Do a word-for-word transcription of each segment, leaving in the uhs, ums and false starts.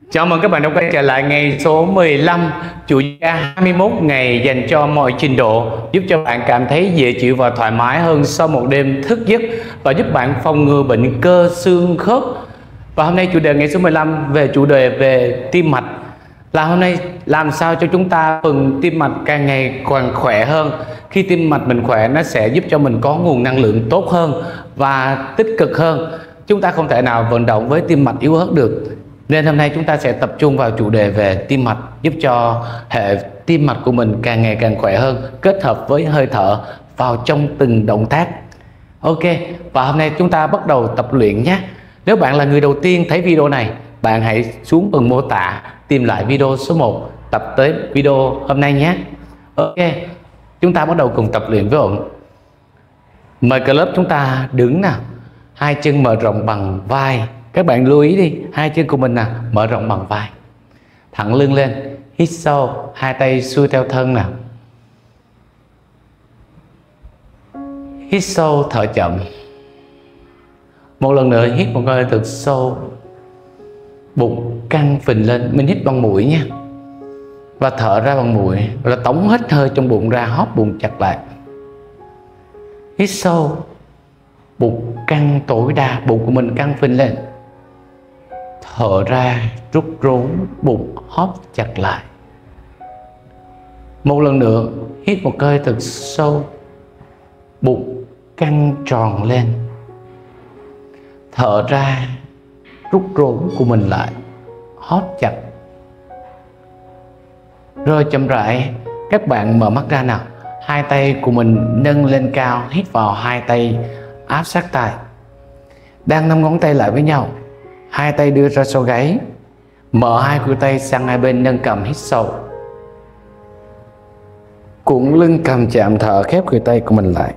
Chào mừng các bạn đã quay trở lại ngày số mười lăm, chủ gia hai mươi mốt ngày dành cho mọi trình độ, giúp cho bạn cảm thấy dễ chịu và thoải mái hơn sau một đêm thức giấc và giúp bạn phòng ngừa bệnh cơ xương khớp. Và hôm nay chủ đề ngày số mười lăm về chủ đề về tim mạch, là hôm nay làm sao cho chúng ta phần tim mạch càng ngày càng khỏe hơn. Khi tim mạch mình khỏe, nó sẽ giúp cho mình có nguồn năng lượng tốt hơn và tích cực hơn. Chúng ta không thể nào vận động với tim mạch yếu ớt được. Nên hôm nay chúng ta sẽ tập trung vào chủ đề về tim mạch, giúp cho hệ tim mạch của mình càng ngày càng khỏe hơn, kết hợp với hơi thở vào trong từng động tác. Ok, và hôm nay chúng ta bắt đầu tập luyện nhé. Nếu bạn là người đầu tiên thấy video này, bạn hãy xuống phần mô tả tìm lại video số một, tập tới video hôm nay nhé. Ok, chúng ta bắt đầu cùng tập luyện với ổn. Mời cả lớp chúng ta đứng nào, hai chân mở rộng bằng vai. Các bạn lưu ý đi, hai chân của mình nè mở rộng bằng vai, thẳng lưng lên, hít sâu, hai tay xuôi theo thân nào. Hít sâu, thở chậm. Một lần nữa hít một hơi thật sâu, bụng căng phình lên, mình hít bằng mũi nha, và thở ra bằng mũi, là tống hết hơi trong bụng ra, hóp bụng chặt lại. Hít sâu, bụng căng tối đa, bụng của mình căng phình lên. Thở ra, rút rốn, bụng hóp chặt lại. Một lần nữa, hít một hơi thật sâu, bụng căng tròn lên. Thở ra, rút rốn của mình lại, hóp chặt. Rồi chậm rãi, các bạn mở mắt ra nào. Hai tay của mình nâng lên cao, hít vào, hai tay áp sát tai. Đang năm ngón tay lại với nhau, hai tay đưa ra sau gáy, mở hai khuỷu tay sang hai bên, nâng cằm, hít sâu. Cuộn lưng cằm chạm thở, khép khuỷu tay của mình lại.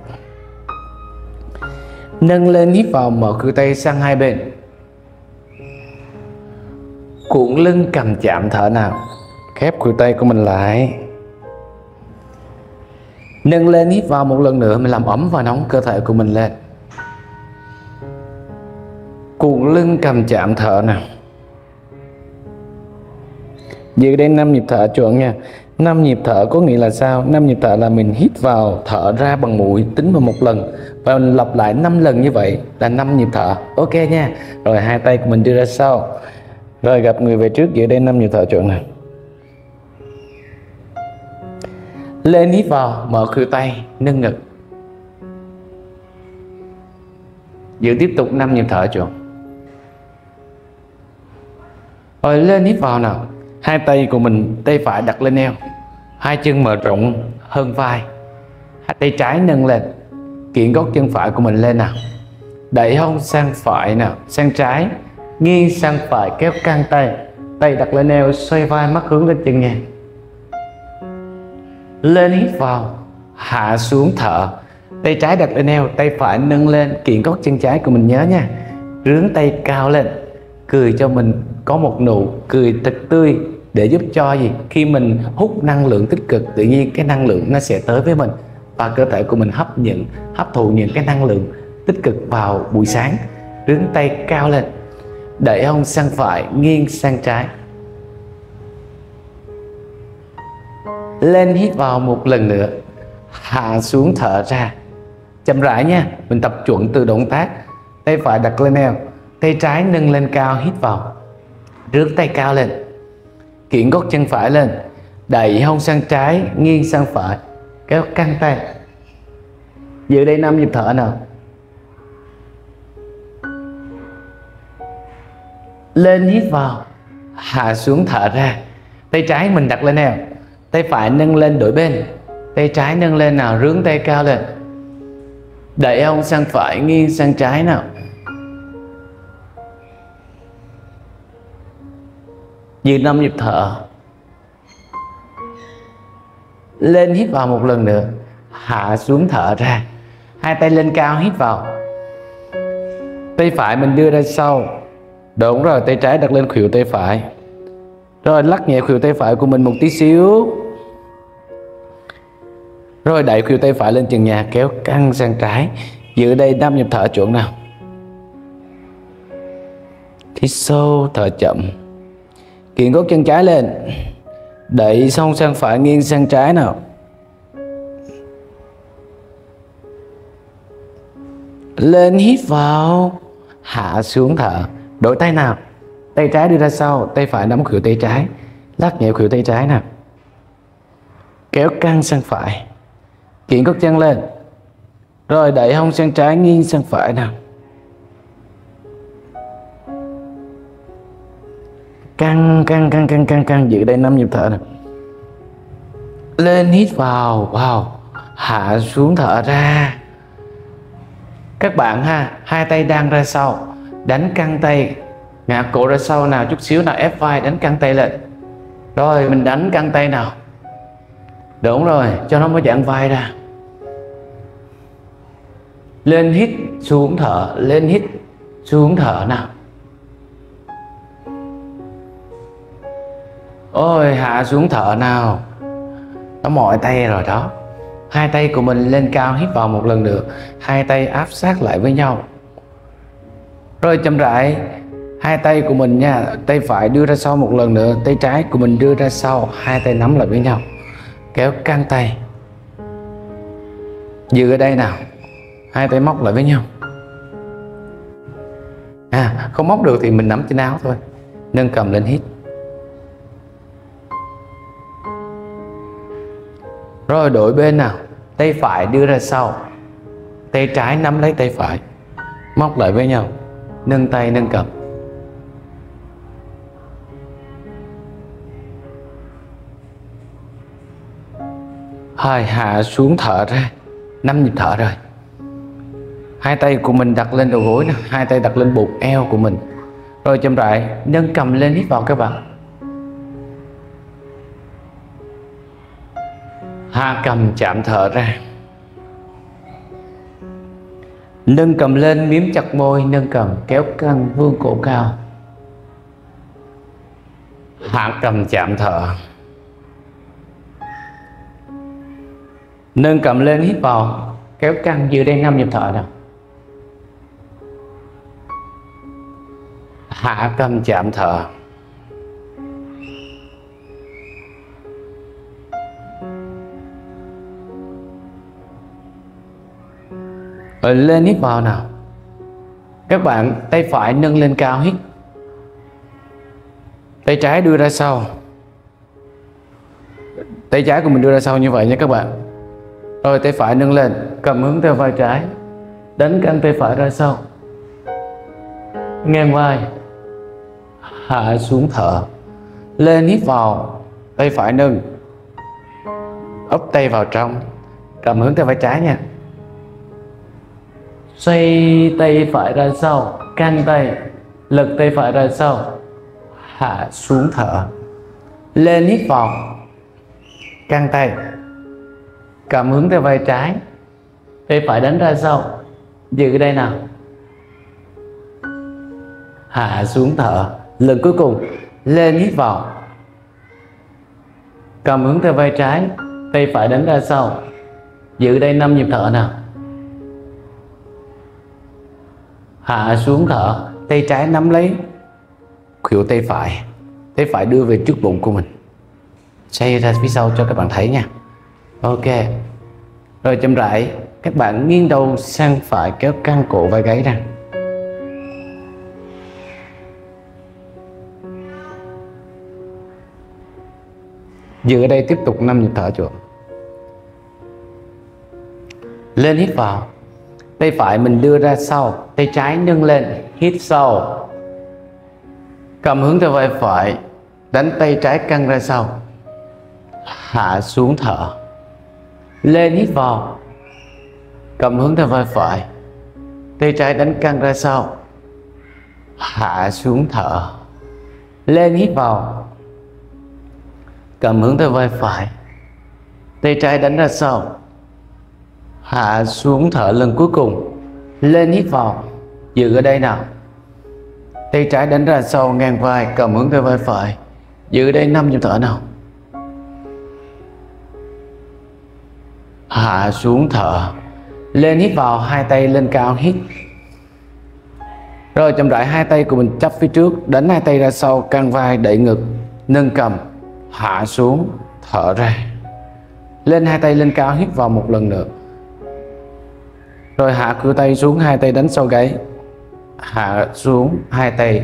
Nâng lên, hít vào, mở khuỷu tay sang hai bên. Cuộn lưng cằm chạm thở nào, khép khuỷu tay của mình lại. Nâng lên, hít vào một lần nữa, mình làm ấm và nóng cơ thể của mình lên. Cuộn lưng cằm chạm thở nào. Giữ đây năm nhịp thở chuẩn nha. Năm nhịp thở có nghĩa là sao? Năm nhịp thở là mình hít vào, thở ra bằng mũi, tính vào một lần, và mình lặp lại năm lần như vậy là năm nhịp thở. Ok nha. Rồi hai tay của mình đưa ra sau. Rồi gặp người về trước, giữ đây năm nhịp thở chuẩn này. Lên, hít vào, mở khuỷu tay, nâng ngực. Giữ tiếp tục năm nhịp thở chuẩn. Rồi lên, hít vào nào. Hai tay của mình, tay phải đặt lên eo, hai chân mở rộng hơn vai, hai tay trái nâng lên, kiễng gót chân phải của mình lên nào. Đẩy hông sang phải nào, sang trái, nghiêng sang phải, kéo căng tay, tay đặt lên eo, xoay vai, mắt hướng lên chân nha. Lên, hít vào, hạ xuống thở, tay trái đặt lên eo, tay phải nâng lên, kiễng gót chân trái của mình nhớ nha. Rướn tay cao lên, cười cho mình có một nụ cười thật tươi, để giúp cho gì? Khi mình hút năng lượng tích cực, tự nhiên cái năng lượng nó sẽ tới với mình, và cơ thể của mình hấp nhận, hấp thụ những cái năng lượng tích cực vào buổi sáng. Rướn tay cao lên, đẩy hông sang phải, nghiêng sang trái. Lên, hít vào một lần nữa, hạ xuống thở ra. Chậm rãi nha, mình tập chuẩn từ động tác. Tay phải đặt lên eo, tay trái nâng lên cao, hít vào, rướn tay cao lên, kiễng gót chân phải lên, đẩy hông sang trái, nghiêng sang phải, kéo căng tay. Giữ đây năm nhịp thở nào. Lên, hít vào, hạ xuống thở ra. Tay trái mình đặt lên eo, tay phải nâng lên đổi bên, tay trái nâng lên nào, rướn tay cao lên, đẩy hông sang phải, nghiêng sang trái nào. Giữ năm nhịp thở. Lên, hít vào một lần nữa, hạ xuống thở ra. Hai tay lên cao, hít vào, tay phải mình đưa ra sau. Đúng rồi, tay trái đặt lên khuỷu tay phải. Rồi lắc nhẹ khuỷu tay phải của mình một tí xíu. Rồi đẩy khuỷu tay phải lên trần nhà, kéo căng sang trái. Giữ đây năm nhịp thở chuẩn nào. Hít sâu, thở chậm. Kiện gót chân trái lên, đẩy hông sang phải, nghiêng sang trái nào. Lên hít vào, hạ xuống thở. Đổi tay nào, tay trái đưa ra sau, tay phải nắm khuỷu tay trái, lắc nhẹ khuỷu tay trái nào. Kéo căng sang phải, kiện gót chân lên, rồi đẩy hông sang trái, nghiêng sang phải nào. Căng căng căng căng căng căng, giữ đây năm nhịp thở nào. Lên hít vào, wow, hạ xuống thở ra. Các bạn ha, hai tay đang ra sau, đánh căng tay, ngã cổ ra sau nào, chút xíu nào, ép vai, đánh căng tay lên. Rồi mình đánh căng tay nào. Đúng rồi, cho nó mới giãn vai ra. Lên hít, xuống thở, lên hít, xuống thở nào. Ôi, hạ xuống thở nào. Nó mỏi tay rồi đó. Hai tay của mình lên cao, hít vào một lần nữa, hai tay áp sát lại với nhau. Rồi chậm rãi, hai tay của mình nha, tay phải đưa ra sau một lần nữa, tay trái của mình đưa ra sau, hai tay nắm lại với nhau, kéo căng tay. Giữ ở đây nào, hai tay móc lại với nhau. À, không móc được thì mình nắm trên áo thôi, nâng cầm lên hít. Rồi đổi bên nào, tay phải đưa ra sau, tay trái nắm lấy tay phải, móc lại với nhau, nâng tay nâng cầm. Hai, hạ xuống thở ra, năm nhịp thở rồi. Hai tay của mình đặt lên đầu gối nè, hai tay đặt lên bụng eo của mình. Rồi chậm rãi nâng cầm lên, hít vào các bạn. Hạ cầm chạm thở ra. Nâng cầm lên, miếm chặt môi, nâng cầm, kéo căng, vươn cổ cao. Hạ cầm chạm thở. Nâng cầm lên, hít vào, kéo căng, giữ đây năm nhịp thở nào. Hạ cầm chạm thở. Rồi lên hít vào nào. Các bạn tay phải nâng lên cao hít, tay trái đưa ra sau, tay trái của mình đưa ra sau như vậy nha các bạn. Rồi tay phải nâng lên, cầm hướng theo vai trái, đánh căng tay phải ra sau, ngang vai, hạ xuống thở. Lên hít vào, tay phải nâng, úp tay vào trong, cầm hướng theo vai trái nha. Xoay tay phải ra sau, căng tay, lực tay phải ra sau, hạ xuống thở. Lên hít vào, căng tay, cầm hướng theo vai trái, tay phải đánh ra sau, giữ đây nào. Hạ xuống thở. Lần cuối cùng, lên hít vào, cầm hướng theo vai trái, tay phải đánh ra sau, giữ đây năm nhịp thở nào. Hạ xuống thở, tay trái nắm lấy khuỷu tay phải, tay phải đưa về trước bụng của mình, xoay ra phía sau cho các bạn thấy nha. Ok. Rồi chậm rãi các bạn nghiêng đầu sang phải, kéo căng cổ vai gáy ra. Giữ ở đây tiếp tục năm nhịp thở chuộng. Lên hít vào, tay phải mình đưa ra sau, tay trái nâng lên, hít sâu, cầm hướng theo vai phải, đánh tay trái căng ra sau, hạ xuống thở. Lên hít vào, cầm hướng theo vai phải, tay trái đánh căng ra sau, hạ xuống thở. Lên hít vào, cầm hướng theo vai phải, tay trái đánh ra sau, hạ xuống thở. Lần cuối cùng, lên hít vào, giữ ở đây nào, tay trái đánh ra sau ngang vai, cầm hướng theo vai phải, giữ ở đây năm nhịp thở nào. Hạ xuống thở. Lên hít vào, hai tay lên cao hít. Rồi chậm rãi hai tay của mình chắp phía trước, đánh hai tay ra sau, căng vai, đẩy ngực, nâng cầm, hạ xuống, thở ra. Lên hai tay lên cao, hít vào một lần nữa. Rồi hạ cửa tay xuống, hai tay đánh sau gáy. Hạ xuống, hai tay.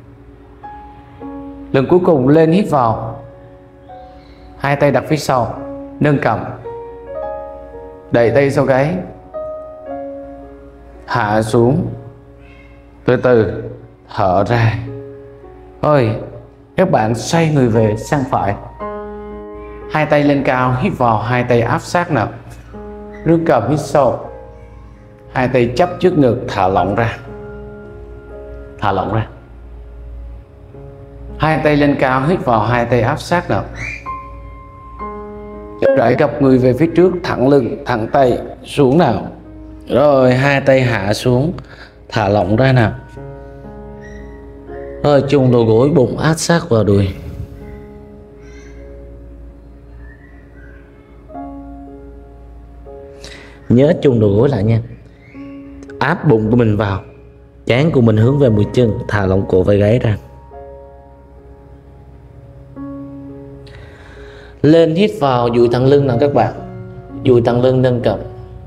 Lần cuối cùng lên, hít vào, hai tay đặt phía sau, nâng cầm, đẩy tay sau gáy, hạ xuống, từ từ thở ra. Thôi các bạn xoay người về sang phải, hai tay lên cao, hít vào, hai tay áp sát nào, rút cầm, hít sâu, hai tay chấp trước ngực, thả lỏng ra, thả lỏng ra. Hai tay lên cao, hít vào, hai tay áp sát nào. Chậm rãi gập người về phía trước, thẳng lưng, thẳng tay xuống nào. Rồi hai tay hạ xuống, thả lỏng ra nào. Rồi chùng đầu gối, bụng áp sát vào đùi. Nhớ chùng đầu gối lại nha. Áp bụng của mình vào, trán của mình hướng về mũi chân, thả lỏng cổ vai gáy ra. Lên hít vào, duỗi thẳng lưng nào các bạn. Duỗi thẳng lưng, nâng cầm.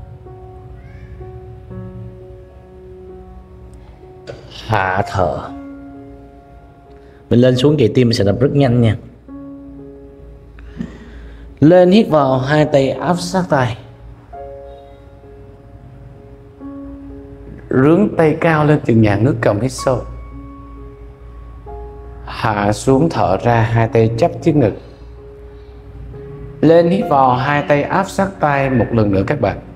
Hạ thở. Mình lên xuống vậy tim sẽ đập rất nhanh nha. Lên hít vào, hai tay áp sát tay. Rướn tay cao lên từng nhà ngước cầm, hít sâu. Hạ xuống, thở ra, hai tay chấp trước ngực. Lên hít vào, hai tay áp sát tay một lần nữa các bạn.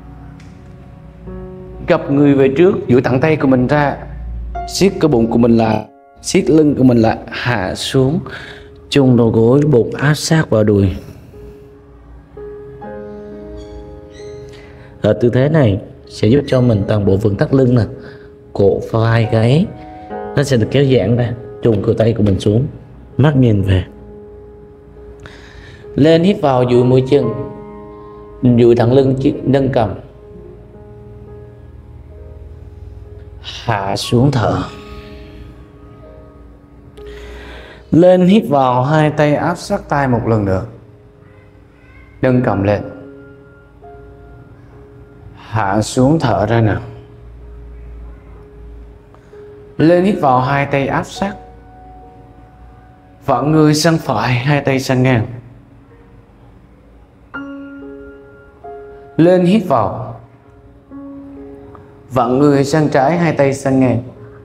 Gập người về trước, duỗi thẳng tay của mình ra, siết cái bụng của mình lại, siết lưng của mình lại, hạ xuống, chùng đầu gối, bụng áp sát vào đùi. Ở tư thế này sẽ giúp cho mình toàn bộ phần thắt lưng nè, cổ, vai, gáy nó sẽ được kéo giãn ra. Chùng cửa tay của mình xuống, mắt nhìn về. Lên hít vào, duỗi mũi chân, duỗi thẳng lưng, nâng cầm. Hạ xuống, thở. Lên hít vào, hai tay áp sát tay một lần nữa, nâng cầm lên. Hạ xuống, thở ra nào. Lên hít vào, hai tay áp sát, vặn người sang phải, hai tay sang ngang. Lên hít vào, vặn người sang trái, hai tay sang ngang.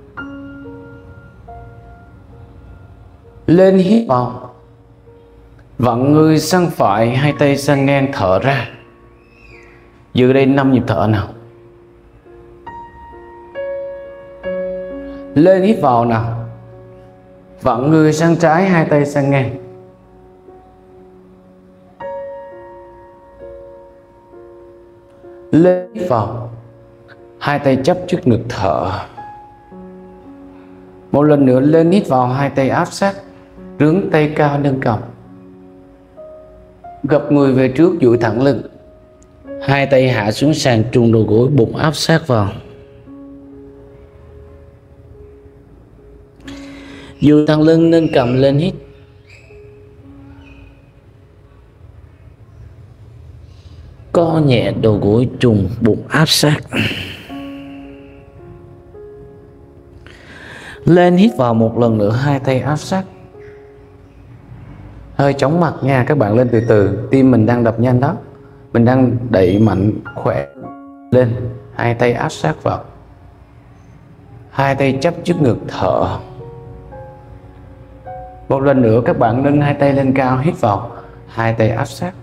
Lên hít vào, vặn người sang phải, hai tay sang ngang, thở ra. Giữ đây năm nhịp thở nào. Lên hít vào nào, vặn người sang trái, hai tay sang ngang. Lên hít vào, hai tay chấp trước ngực, thở. Một lần nữa lên hít vào, hai tay áp sát, rướn tay cao, nâng cầm. Gập người về trước, duỗi thẳng lưng, hai tay hạ xuống sàn, trùng đầu gối, bụng áp sát vào. Duỗi thẳng lưng, nâng cầm lên, hít. Co nhẹ đầu gối, trùng bụng áp sát. Lên hít vào một lần nữa, hai tay áp sát. Hơi chóng mặt nha các bạn, lên từ từ, tim mình đang đập nhanh đó. Mình đang đẩy mạnh khỏe lên, hai tay áp sát vào, hai tay chấp trước ngực, thở. Một lần nữa các bạn nâng hai tay lên cao, hít vào, hai tay áp sát.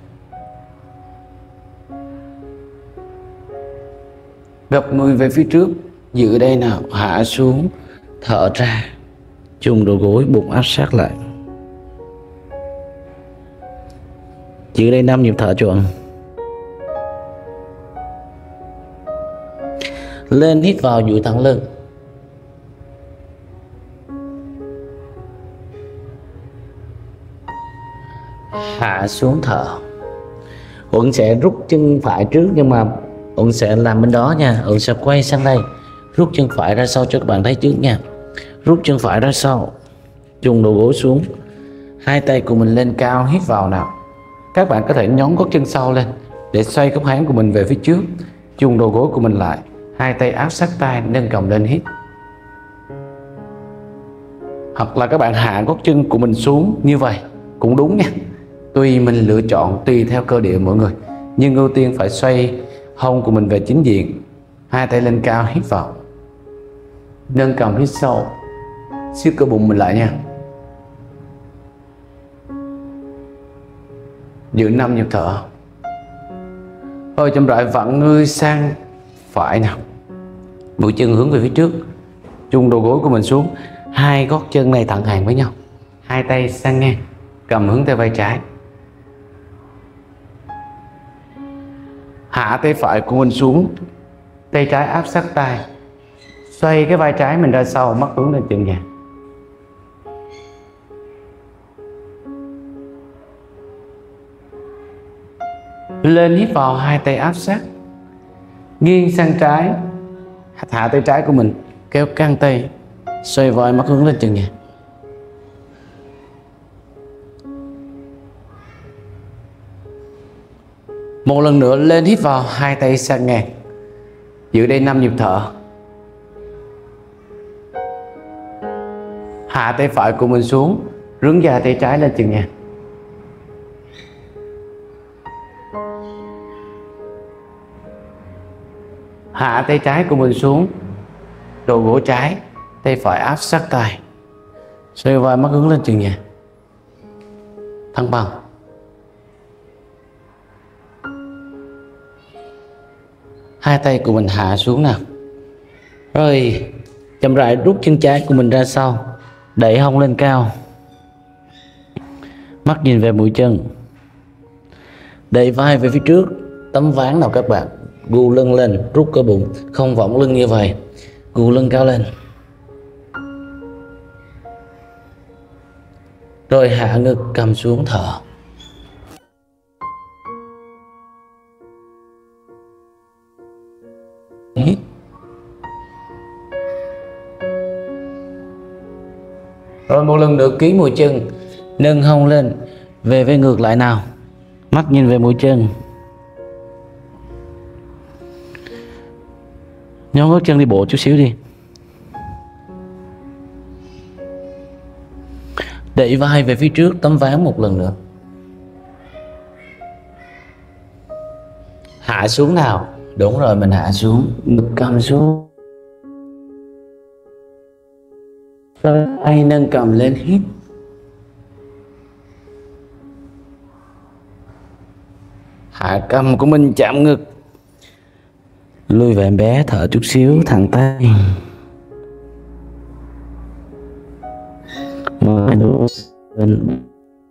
Gập người về phía trước, giữ đây nào, hạ xuống, thở ra, chùng đầu gối, bụng áp sát lại. Giữ đây năm nhịp thở chuẩn. Lên hít vào, duỗi thẳng lưng. Hạ xuống, thở. Uẩn sẽ rút chân phải trước, nhưng mà Uẩn sẽ làm bên đó nha. Uẩn sẽ quay sang đây, rút chân phải ra sau cho các bạn thấy trước nha. Rút chân phải ra sau, chùng đầu gối xuống, Hai tay của mình lên cao, hít vào nào. Các bạn có thể nhón gót chân sau lên để xoay khớp háng của mình về phía trước. Chùng đầu gối của mình lại, hai tay áp sát tay, nâng cằm lên hít. Hoặc là các bạn hạ gót chân của mình xuống như vậy cũng đúng nha. Tùy mình lựa chọn, tùy theo cơ địa mỗi người. Nhưng ưu tiên phải xoay hông của mình về chính diện. Hai tay lên cao, hít vào. Nâng cằm hít sâu, siết cơ bụng mình lại nha. Giữ năm nhịp thở. Rồi chậm rãi vặn người sang phải nào. Mũi chân hướng về phía trước, chùng đầu gối của mình xuống, hai gót chân này thẳng hàng với nhau, hai tay sang ngang, cầm hướng tay vai trái. Hạ tay phải của mình xuống, tay trái áp sát tay, xoay cái vai trái mình ra sau, mắt hướng lên chân nhà. Lên hít vào, hai tay áp sát, nghiêng sang trái, hạ tay trái của mình, kéo căng tay, xoay vai, mắt hướng lên chân nhà. Một lần nữa lên hít vào, hai tay sang ngang, giữ đây năm nhịp thở. Hạ tay phải của mình xuống, rướn dài tay trái lên chân nhà. Hạ tay trái của mình xuống, đầu gối trái, tay phải áp sát tay, xoay vai, mắt hướng lên chân nhà. Thăng bằng. Hai tay của mình hạ xuống nào. Rồi chậm rãi rút chân trái của mình ra sau, đẩy hông lên cao, mắt nhìn về mũi chân, đẩy vai về phía trước, tấm ván nào các bạn, gu lưng lên, rút cơ bụng, không võng lưng như vậy, gu lưng cao lên. Rồi hạ ngực, cầm xuống, thở. Hít. Rồi một lần nữa ký mũi chân, nâng hông lên, về với ngược lại nào, mắt nhìn về mũi chân, nhón gót chân đi bộ chút xíu đi. Đẩy vai về phía trước, tấm ván một lần nữa. Hạ xuống nào. Đúng rồi, mình hạ xuống, ngực cầm xuống. Tay nâng cầm lên, hít. Hạ cầm của mình chạm ngực. Lùi về em bé, thở chút xíu, thẳng tay. Mở đôi lên.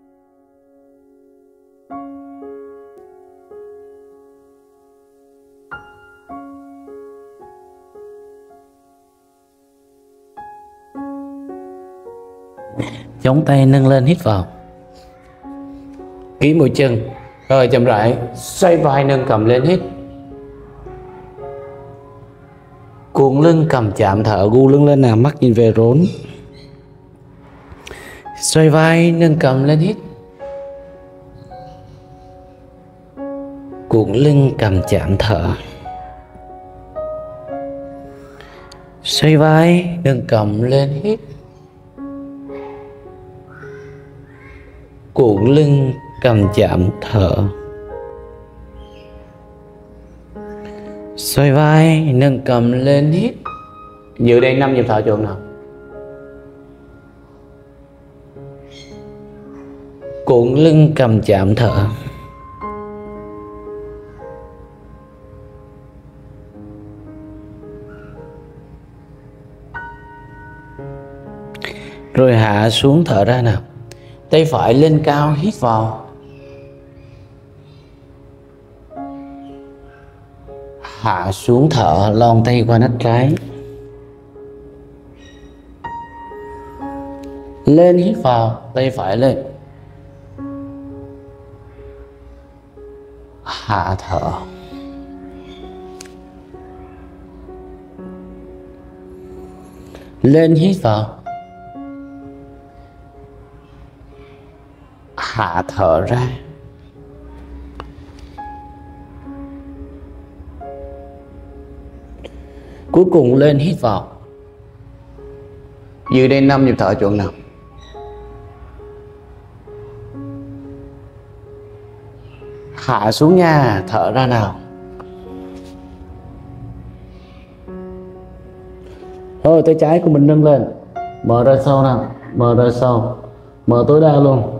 Chống tay nâng lên, hít vào, ký mũi chân. Rồi chậm rãi xoay vai, nâng cầm lên, hít. Cuộn lưng, cầm chạm thở, gu lưng lên nào, mắt nhìn về rốn. Xoay vai, nâng cầm lên, hít. Cuộn lưng, cầm chạm thở. Xoay vai, nâng cầm lên, hít. Cuộn lưng, cầm chạm thở. Xoay vai, nâng cầm lên, hít. Giữ đây năm nhịp thở chuộng nào. Cuộn lưng, cầm chạm thở. Rồi hạ xuống, thở ra nào. Tay phải lên cao, hít vào. Hạ xuống, thở, lon tay qua nách trái. Lên, hít vào, tay phải lên. Hạ thở. Lên, hít vào. hạ thở ra. Cuối cùng lên hít vào. Giữ đây năm nhịp thở chuẩn nào. Hạ xuống nha, thở ra nào. Thôi tay trái của mình nâng lên, mở ra sau nào, mở ra sau, mở tối đa luôn.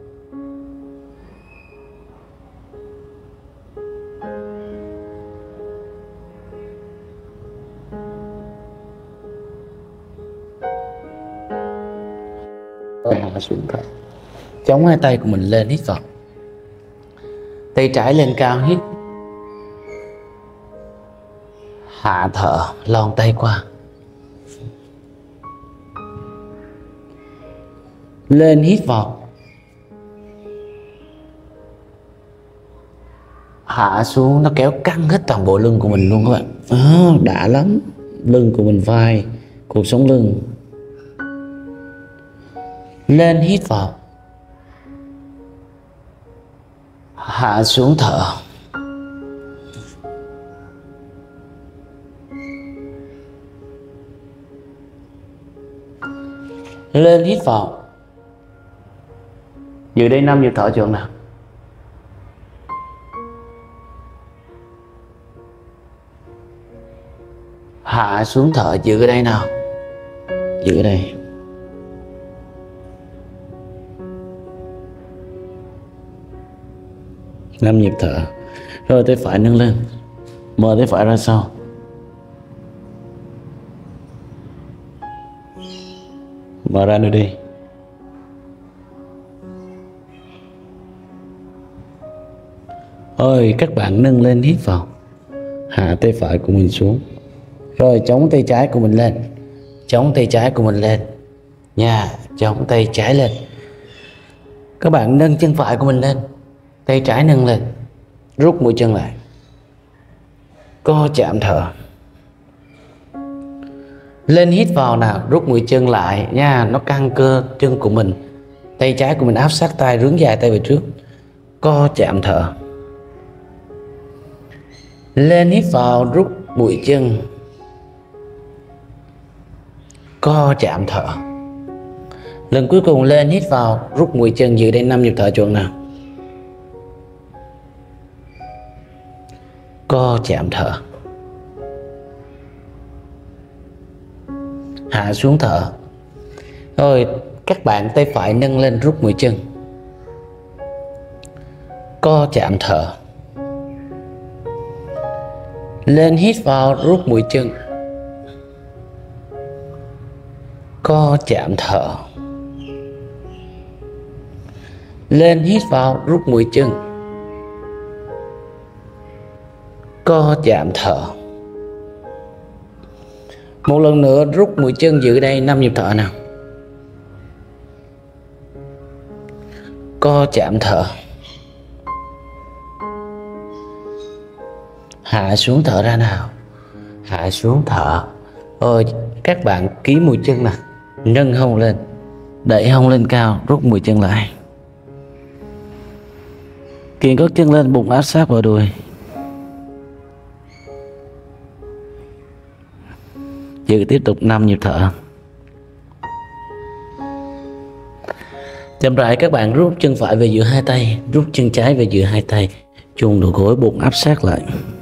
Hạ xuống thở. Chống hai tay của mình lên, hít vào. Tay trái lên cao, hít. Hạ thở, lon tay qua. Lên hít vào. Hạ xuống, nó kéo căng hết toàn bộ lưng của mình luôn các bạn. À, đã lắm. Lưng của mình, vai, cột sống lưng. Lên hít vào. Hạ xuống thở. Lên hít vào. Giữ đây năm nhịp thở chuẩn nào. Hạ xuống thở, giữ ở đây nào. Giữ ở đây. Năm nhịp thở. Rồi tay phải nâng lên, mở tay phải ra sau. Mở ra nữa đi. Rồi các bạn nâng lên, hít vào. Hạ tay phải của mình xuống. Rồi chống tay trái của mình lên. Chống tay trái của mình lên nha, chống tay trái lên. Các bạn nâng chân phải của mình lên, tay trái nâng lên, rút mũi chân lại, co chạm thở. Lên hít vào nào, rút mũi chân lại nha, nó căng cơ chân của mình. Tay trái của mình áp sát tay, rướn dài tay về trước, co chạm thở. Lên hít vào, rút mũi chân, co chạm thở. Lần cuối cùng lên hít vào, rút mũi chân, giữ đây năm nhịp thở chuẩn nào. Co chạm thở. Hạ xuống thở. Rồi các bạn tay phải nâng lên, rút mũi chân, co chạm thở. Lên hít vào, rút mũi chân, co chạm thở. Lên hít vào, rút mũi chân, co chạm thở. Một lần nữa rút mũi chân, giữ đây năm nhịp thở nào. Co chạm thở. Hạ xuống thở ra nào. Hạ xuống thở. Rồi các bạn ký mũi chân nè, nâng hông lên, đẩy hông lên cao, rút mũi chân lại. Kiềng gót chân lên, bụng áp sát vào đùi. Giữ tiếp tục năm nhịp thở. Chậm rãi các bạn rút chân phải về giữa hai tay, rút chân trái về giữa hai tay, chùng đầu gối, bụng áp sát lại.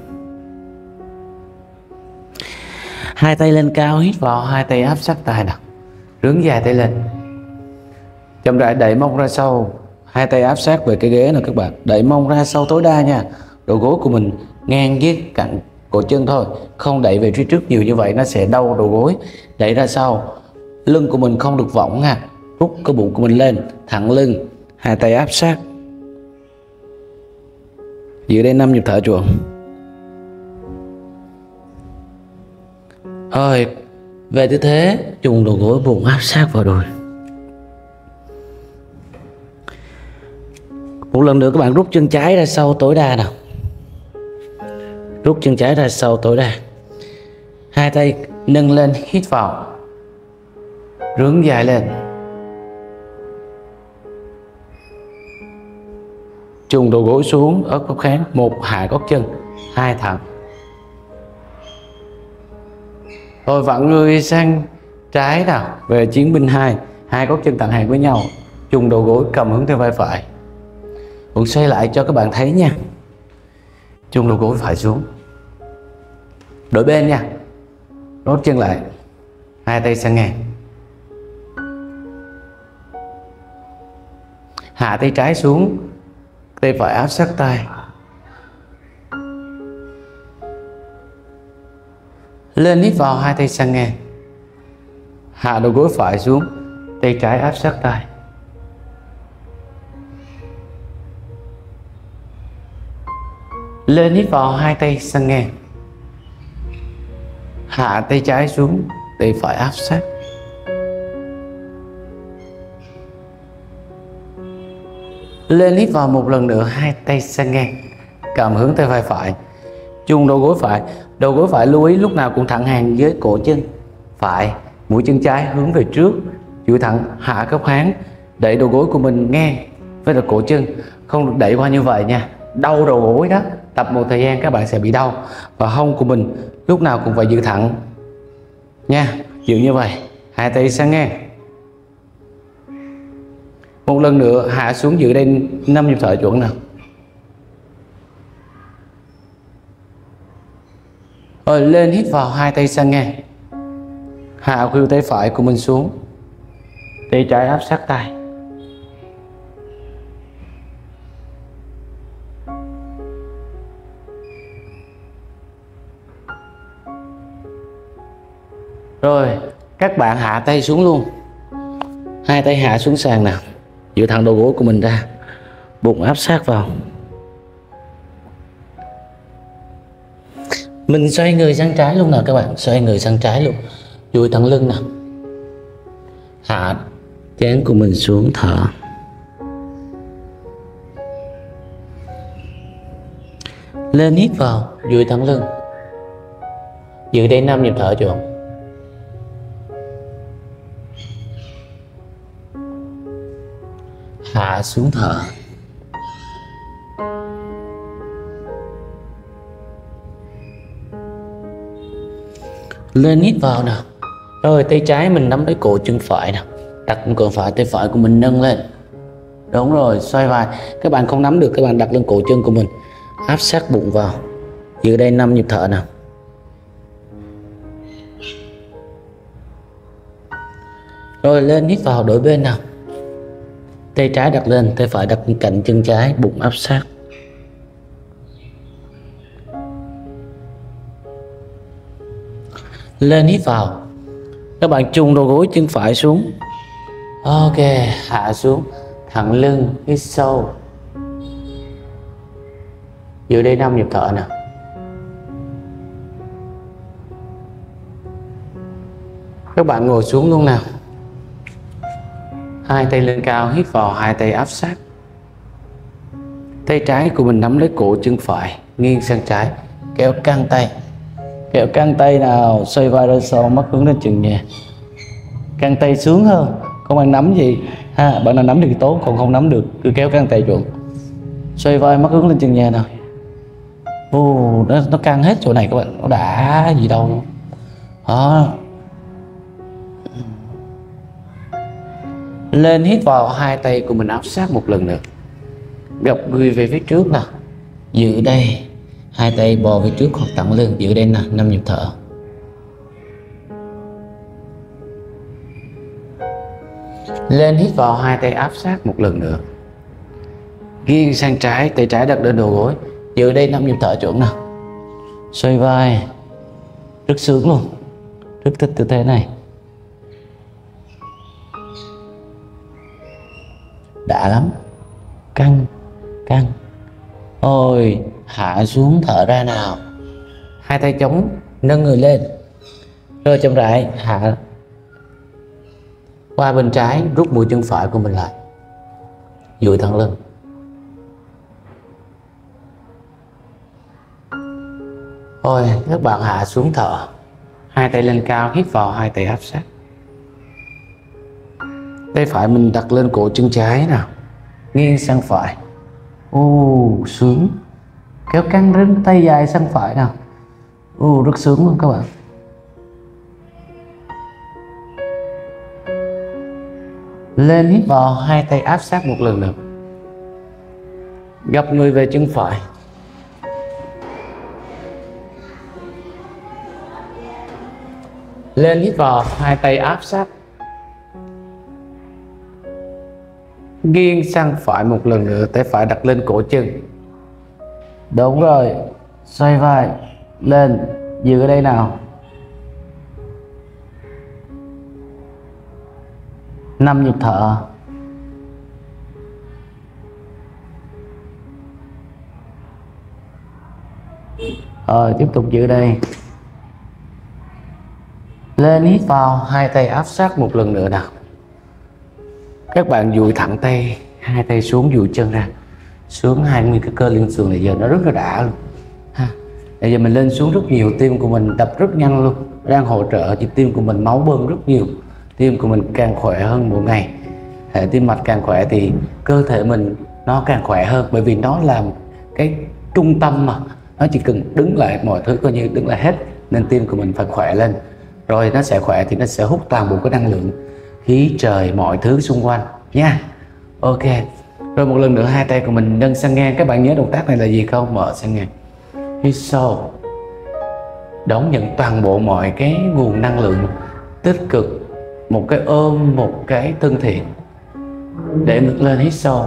Hai tay lên cao, hít vào, hai tay áp sát tay nào, rướn dài tay lên. Chậm rãi đẩy mông ra sau, hai tay áp sát về cái ghế nào các bạn, đẩy mông ra sau tối đa nha. Đầu gối của mình ngang với cạnh cổ chân thôi, không đẩy về phía trước nhiều như vậy nó sẽ đau đầu gối. Đẩy ra sau, lưng của mình không được võng ha. Rút cái bụng của mình lên, thẳng lưng, hai tay áp sát. Giữ đây năm nhịp thở chuẩn. Rồi về tư thế trùng đầu gối, bụng áp sát vào đùi. Một lần nữa các bạn rút chân trái ra sau tối đa nào. Rút chân trái ra sau tối đa. Hai tay nâng lên, hít vào, rướn dài lên. Chùng đầu gối xuống ở góc kháng, một hạ gót chân, hai thẳng. Rồi vặn người sang trái nào, về chiến binh hai, hai gót chân thẳng hàng với nhau, chùng đầu gối cầm hướng theo vai phải. Cũng xoay lại cho các bạn thấy nha. Chùng đầu gối phải xuống, đổi bên nha, đốt chân lại, hai tay sang ngang, hạ tay trái xuống, tay phải áp sát tay, lên hít vào, hai tay sang ngang, hạ đầu gối phải xuống, tay trái áp sát tay, lên hít vào, hai tay sang ngang, hạ tay trái xuống, tay phải áp sát, lên hít vào một lần nữa, hai tay sang ngang, cầm hướng tay vai phải, chùng đầu gối phải. Đầu gối phải lưu ý lúc nào cũng thẳng hàng với cổ chân phải, mũi chân trái hướng về trước, duỗi thẳng, hạ góc háng, đẩy đầu gối của mình ngang với là cổ chân, không được đẩy qua như vậy nha, đau đầu gối đó. Tập một thời gian các bạn sẽ bị đau. Và hông của mình lúc nào cũng phải giữ thẳng nha, giữ như vậy, hai tay sang ngang. Một lần nữa hạ xuống, giữ đây năm nhịp thở chuẩn nào. Rồi lên hít vào, hai tay sang ngang, hạ khuỷu tay phải của mình xuống, tay trái áp sát tay, rồi các bạn hạ tay xuống luôn, hai tay hạ xuống sàn nào, giữ thẳng đầu gối của mình ra, bụng áp sát vào. Mình xoay người sang trái luôn nào các bạn, xoay người sang trái luôn, duỗi thẳng lưng nào, hạ trán của mình xuống, thở, lên hít vào, duỗi thẳng lưng, giữ đây năm nhịp thở chuẩn. Hạ xuống thở, lên hít vào nào. Rồi tay trái mình nắm lấy cổ chân phải nào, đặt cổ phải, tay phải của mình nâng lên, đúng rồi, xoay vai. Các bạn không nắm được, các bạn đặt lên cổ chân của mình, áp sát bụng vào, giữ đây năm nhịp thở nào. Rồi lên hít vào, đổi bên nào, tay trái đặt lên, tay phải đặt lên cạnh chân trái, bụng áp sát. Lên hít vào, các bạn chùng đầu gối chân phải xuống, ok, hạ xuống, thẳng lưng, hít sâu, giữ đây năm nhịp thở nào. Các bạn ngồi xuống luôn nào, hai tay lên cao, hít vào, hai tay áp sát, tay trái của mình nắm lấy cổ chân phải, nghiêng sang trái, kéo căng tay, kéo căng tay nào, xoay vai ra sau, mắt hướng lên trần nhà, căng tay xuống hơn, không bạn nắm gì ha, bạn nào nắm được thì tốt, còn không nắm được cứ kéo căng tay chuẩn, xoay vai, mắt hướng lên trần nhà nào. Ồ, nó, nó căng hết chỗ này các bạn, nó đã gì đâu đó. Lên hít vào, hai tay của mình áp sát một lần nữa, gập người về phía trước nào, giữ đây, hai tay bò về trước hoặc thẳng lưng, giữ đây nè, năm nhịp thở. Lên hít vào, hai tay áp sát một lần nữa, nghiêng sang trái, tay trái đặt lên đầu gối, giữ đây năm nhịp thở chuẩn nào. Xoay vai, rất sướng luôn, rất thích tư thế này, đã lắm, căng căng. Ôi, hạ xuống, thở ra nào, hai tay chống, nâng người lên, rồi chậm rãi hạ qua bên trái, rút mũi chân phải của mình lại, duỗi thẳng lưng. Ôi, các bạn hạ xuống thở, hai tay lên cao, hít vào, hai tay áp sát, tay phải mình đặt lên cổ chân trái nào, nghiêng sang phải, Ô, sướng. Kéo căng đến tay dài sang phải nào. Ô, rất sướng luôn các bạn. Lên hít vào, hai tay áp sát một lần nữa. Gập người về chân phải. Lên hít vào, hai tay áp sát. Nghiêng sang phải một lần nữa, tay phải đặt lên cổ chân. Đúng rồi. Xoay vai, lên, dừng ở đây nào. Năm nhịp thở. Rồi tiếp tục giữ đây. Lên hít vào, hai tay áp sát một lần nữa nào. Các bạn duỗi thẳng tay, hai tay xuống duỗi chân ra. Xuống hai mươi cái cơ liên xương này giờ nó rất là đã luôn ha. Bây giờ mình lên xuống rất nhiều, tim của mình đập rất nhanh luôn, đang hỗ trợ cho tim của mình máu bơm rất nhiều. Tim của mình càng khỏe hơn mỗi ngày. Hệ tim mạch càng khỏe thì cơ thể mình nó càng khỏe hơn, bởi vì nó làm cái trung tâm mà, nó chỉ cần đứng lại mọi thứ coi như đứng lại hết, nên tim của mình phải khỏe lên. Rồi nó sẽ khỏe thì nó sẽ hút toàn bộ cái năng lượng khí trời mọi thứ xung quanh nha. Ok. Rồi một lần nữa hai tay của mình nâng sang ngang. Các bạn nhớ động tác này là gì không? Mở sang ngang, hít sâu, đón nhận toàn bộ mọi cái nguồn năng lượng tích cực, một cái ôm, một cái thân thiện. Để ngực lên, hít sâu.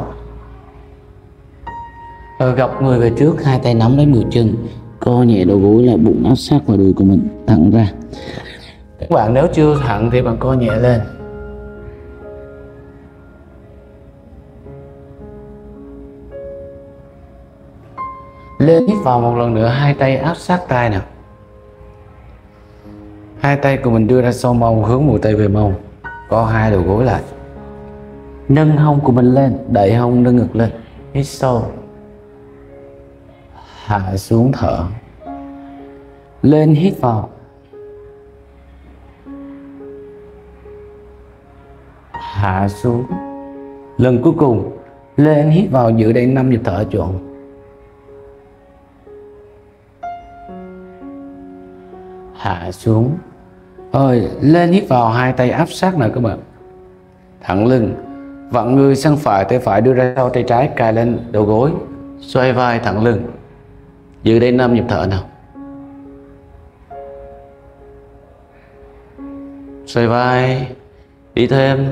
Rồi gập người về trước, hai tay nắm lấy mũi chân, co nhẹ đầu gối lại, bụng áp sát vào đùi của mình, thẳng ra. Các bạn nếu chưa thẳng thì bạn co nhẹ lên. Lên hít vào một lần nữa, hai tay áp sát tai nào. Hai tay của mình đưa ra sau mông, hướng mũi tay về mông, co hai đầu gối lại. Nâng hông của mình lên, đẩy hông nâng ngực lên, hít sâu. Hạ xuống thở. Lên hít vào. Hạ xuống. Lần cuối cùng, lên hít vào, giữ đây năm nhịp thở trọn. Hạ xuống. Rồi lên hít vào, hai tay áp sát nào các bạn. Thẳng lưng, vặn người sang phải, tay phải đưa ra sau, tay trái cài lên đầu gối, xoay vai thẳng lưng. Giữ đây năm nhịp thở nào. Xoay vai, đi thêm.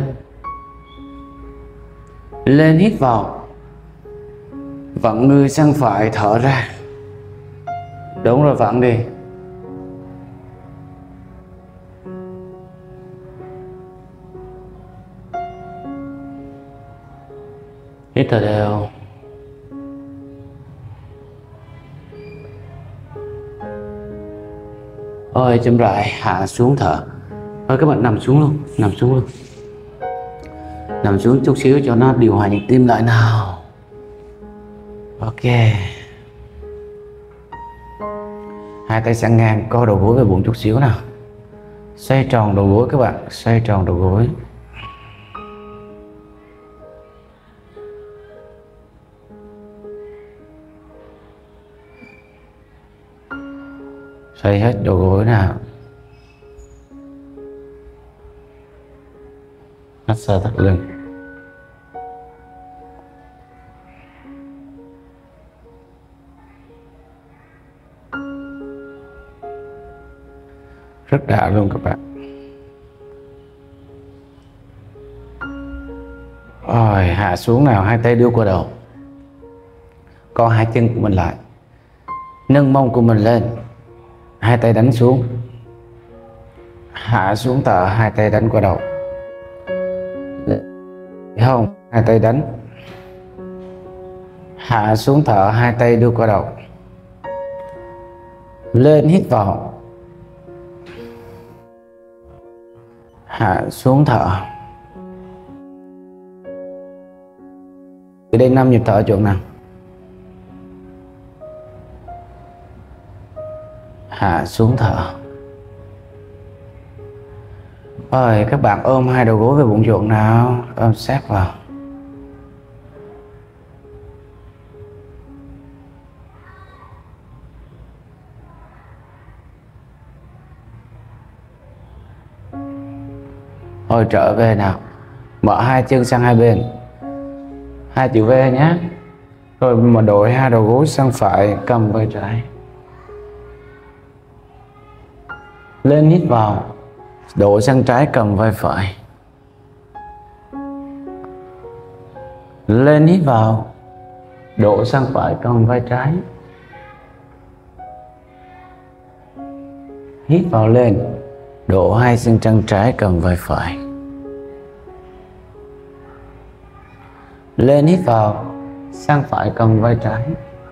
Lên hít vào, vặn người sang phải, thở ra. Đúng rồi, vặn đi. Hít thở đều. Rồi chậm rãi hạ xuống thở. Rồi các bạn nằm xuống luôn, nằm xuống luôn. Nằm xuống chút xíu cho nó điều hòa nhịp tim lại nào. Ok. Hai tay sang ngang, co đầu gối về bụng chút xíu nào. Xoay tròn đầu gối các bạn, xoay tròn đầu gối. Xoay hết đầu gối nào. Massage thắt lưng. Rất đã luôn các bạn. Rồi hạ xuống nào, hai tay đưa qua đầu. Co hai chân của mình lại. Nâng mông của mình lên. Hai tay đánh xuống. Hạ xuống thở, hai tay đánh qua đầu. Không, hai tay đánh. Hạ xuống thở, hai tay đưa qua đầu. Lên hít vào. Hạ xuống thở. Từ đây năm nhịp thở chỗ nào. Hạ xuống thở. Rồi các bạn ôm hai đầu gối về bụng ruột nào, ôm sát vào. Rồi trở về nào. Mở hai chân sang hai bên. Hai chữ V nhé. Rồi mà đổi hai đầu gối sang phải, cầm vai trái. Lên hít vào, đổi sang trái, cầm vai phải. Lên hít vào, đổi sang phải, cầm vai trái. Hít vào lên, đổ hai chân sang trái, cầm vai phải. Lên hít vào, sang phải, cầm vai trái.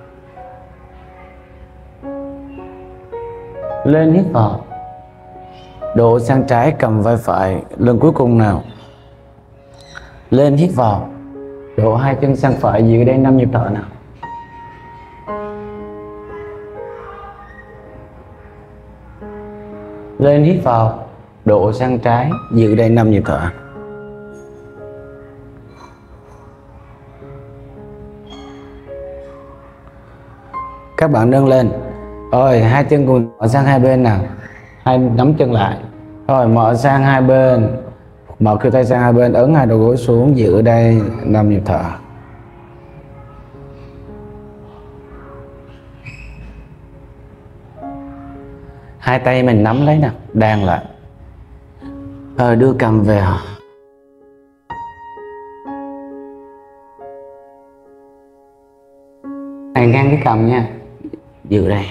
Lên hít vào, đổ sang trái, cầm vai phải. Lần cuối cùng nào. Lên hít vào, đổ hai chân sang phải, giữ đây năm nhịp thở nào. Lên hít vào, đổ sang trái, giữ đây năm nhịp thở. Các bạn nâng lên. Rồi hai chân cùng mở sang hai bên nào. Hai nắm chân lại. Rồi mở sang hai bên. Mở cửa tay sang hai bên, ấn hai đầu gối xuống, giữ đây năm nhịp thở. Hai tay mình nắm lấy nè, đan lại. Rồi đưa cầm về. Này ngang cái cầm nha. Giữ đây.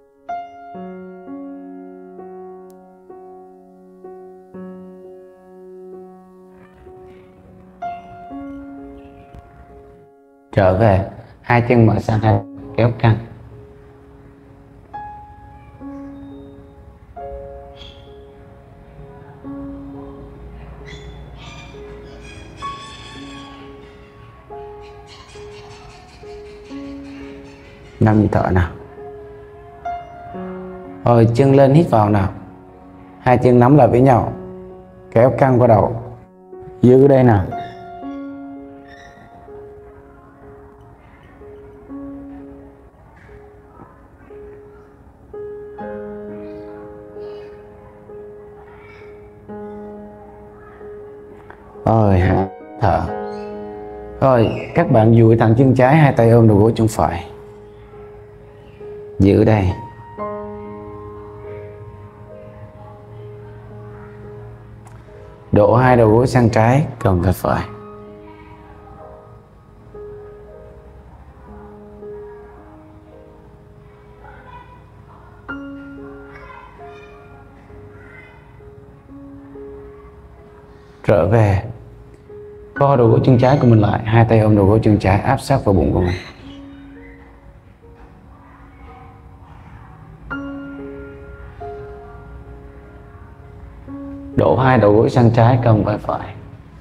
Trở về, hai chân mở sang hai, kéo căng. Năm nhịp thở nào. Rồi chân lên hít vào nào. Hai chân nắm lại với nhau, kéo căng qua đầu. Giữ đây nào. Rồi thở. Rồi các bạn duỗi thẳng chân trái, hai tay ôm đầu gối chân phải. Giữ đây. Đổ hai đầu gối sang trái, cầm vai phải. Trở về, co đầu gối chân trái của mình lại, hai tay ôm đầu gối chân trái, áp sát vào bụng của mình. Đổ hai đầu gối sang trái, cầm vai phải.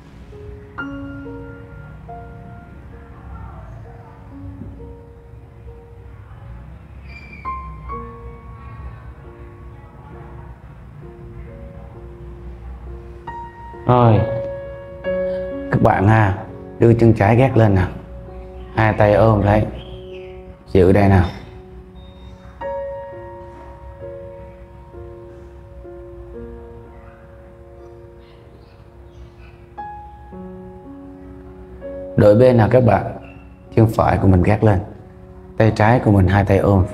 Rồi các bạn ha, đưa chân trái gác lên nào, hai tay ôm lấy, giữ đây nào. Đổi bên nào các bạn, chân phải của mình gác lên, tay trái của mình hai tay ôm.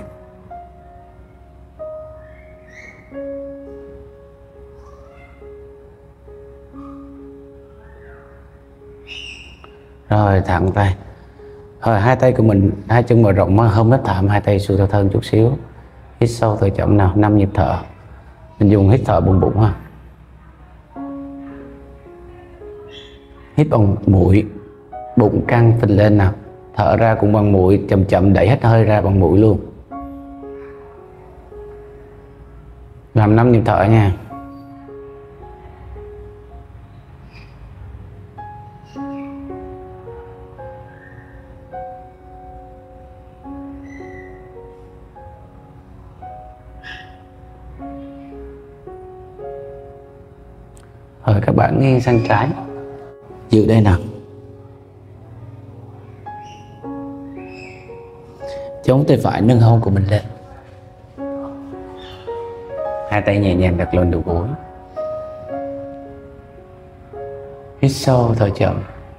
Rồi thẳng tay. Rồi hai tay của mình, hai chân mở rộng, không hít thở, hai tay xuôi theo thân chút xíu. Hít sâu thở chậm nào, năm nhịp thở. Mình dùng hít thở bằng bụng ha. Hít bằng mũi, bụng căng phình lên nào. Thở ra cũng bằng mũi, chậm chậm đẩy hết hơi ra bằng mũi luôn. Làm năm nhịp thở nha. Rồi các bạn nghiêng sang trái, giữ đây nào. Chống tay phải nâng hông của mình lên, hai tay nhẹ nhàng đặt lên đầu gối. Pixel thời chậm.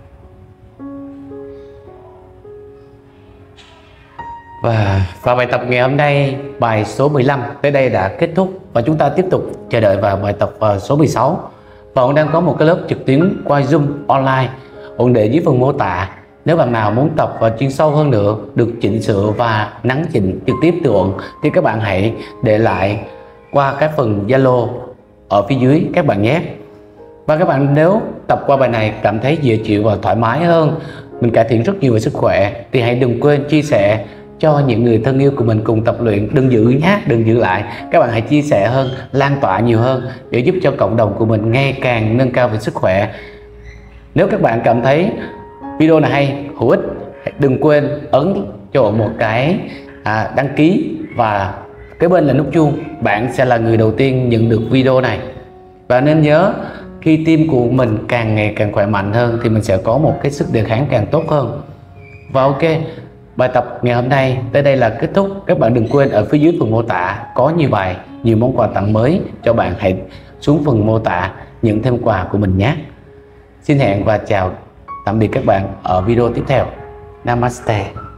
Và, và bài tập ngày hôm nay, bài số mười lăm tới đây đã kết thúc và chúng ta tiếp tục chờ đợi vào bài tập số mười sáu. Và Hùng đang có một cái lớp trực tuyến qua Zoom online. Hùng để dưới phần mô tả. Nếu bạn nào muốn tập và chuyên sâu hơn nữa, được chỉnh sửa và nắn chỉnh trực tiếp từ Hùng thì các bạn hãy để lại qua cái phần Zalo ở phía dưới các bạn nhé. Và các bạn nếu tập qua bài này cảm thấy dễ chịu và thoải mái hơn, mình cải thiện rất nhiều về sức khỏe thì hãy đừng quên chia sẻ cho những người thân yêu của mình cùng tập luyện. Đừng giữ nhé, đừng giữ lại. Các bạn hãy chia sẻ hơn, lan tỏa nhiều hơn để giúp cho cộng đồng của mình ngày càng nâng cao về sức khỏe. Nếu các bạn cảm thấy video này hay, hữu ích, đừng quên ấn cho một cái à, đăng ký và kế bên là nút chuông. Bạn sẽ là người đầu tiên nhận được video này. Và nên nhớ, khi tim của mình càng ngày càng khỏe mạnh hơn thì mình sẽ có một cái sức đề kháng càng tốt hơn. Và ok, bài tập ngày hôm nay tới đây là kết thúc. Các bạn đừng quên ở phía dưới phần mô tả có nhiều bài, nhiều món quà tặng mới cho bạn. Hãy xuống phần mô tả nhận thêm quà của mình nhé. Xin hẹn và chào tạm biệt các bạn ở video tiếp theo. Namaste.